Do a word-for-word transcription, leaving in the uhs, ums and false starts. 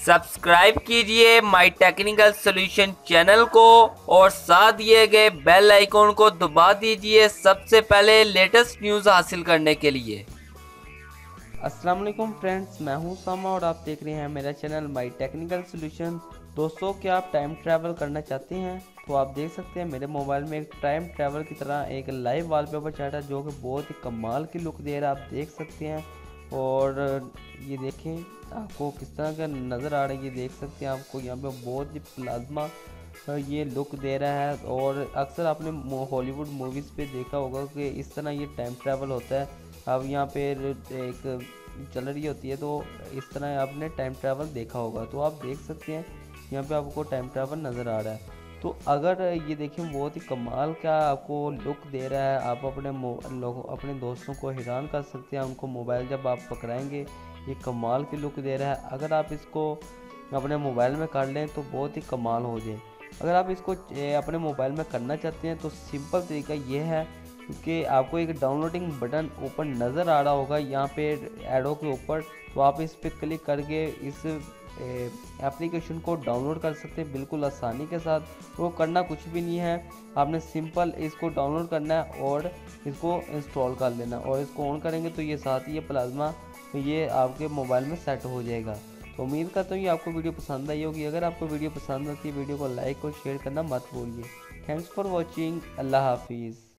Subscribe कीजिए my technical solution channel को और साथ दिए गए बेल आइकॉन को दबा दीजिए सबसे पहले लेटेस्ट न्यूज़ हासिल करने के लिए। अस्सलाम वालेकुम फ्रेंड्स, मैं हूं सामा और आप देख रहे हैं मेरा चैनल माय टेक्निकल सॉल्यूशन। दोस्तों, क्या आप टाइम ट्रैवल करना चाहते हैं तो आप देख सकते हैं मेरे मोबाइल में एक टाइम ट्रैवल की तरह एक लाइव वॉलपेपर चल रहा है जो कि बहुत ही कमाल की लुक दे रहा है। आप देख सकते हैं और ये देखें आपको किस तरह का नज़र आ रहा है। ये देख सकते हैं आपको यहाँ पे बहुत ही प्लाज्मा ये लुक दे रहा है। और अक्सर आपने हॉलीवुड मूवीज़ पे देखा होगा कि इस तरह ये टाइम ट्रैवल होता है। अब यहाँ पे एक चल रही होती है तो इस तरह आपने टाइम ट्रैवल देखा होगा। तो आप देख सकते हैं यहाँ पे आपको टाइम ट्रैवल नज़र आ रहा है। तो अगर ये देखें बहुत ही कमाल का आपको लुक दे रहा है। आप अपने लोगों अपने दोस्तों को हैरान कर सकते हैं। उनको मोबाइल जब आप पकड़ाएंगे ये कमाल की लुक दे रहा है। अगर आप इसको अपने मोबाइल में कर लें तो बहुत ही कमाल हो जाए। अगर आप इसको अपने मोबाइल में करना चाहते हैं तो सिंपल तरीका ये है कि आपको एक डाउनलोडिंग बटन ऊपर नज़र आ रहा होगा यहाँ पे एडो के ऊपर। तो आप इस पर क्लिक करके इस एप्लीकेशन को डाउनलोड कर सकते हैं बिल्कुल आसानी के साथ। वो करना कुछ भी नहीं है, आपने सिंपल इसको डाउनलोड करना है और इसको इंस्टॉल कर लेना और इसको ऑन करेंगे तो ये साथ ही ये प्लाज्मा ये आपके मोबाइल में सेट हो जाएगा। तो उम्मीद करता हूँ ये आपको वीडियो पसंद आई होगी। अगर आपको वीडियो पसंद आती है वीडियो को लाइक और शेयर करना मत भूलिए। Thanks for watching. अल्लाह हाफिज़।